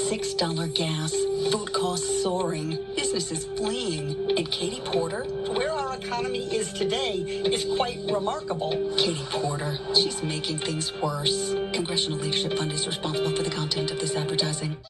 $6 gas, food costs soaring, businesses fleeing, and Katie Porter? Where our economy is today is quite remarkable. Katie Porter, she's making things worse. Congressional Leadership Fund is responsible for the content of this advertising.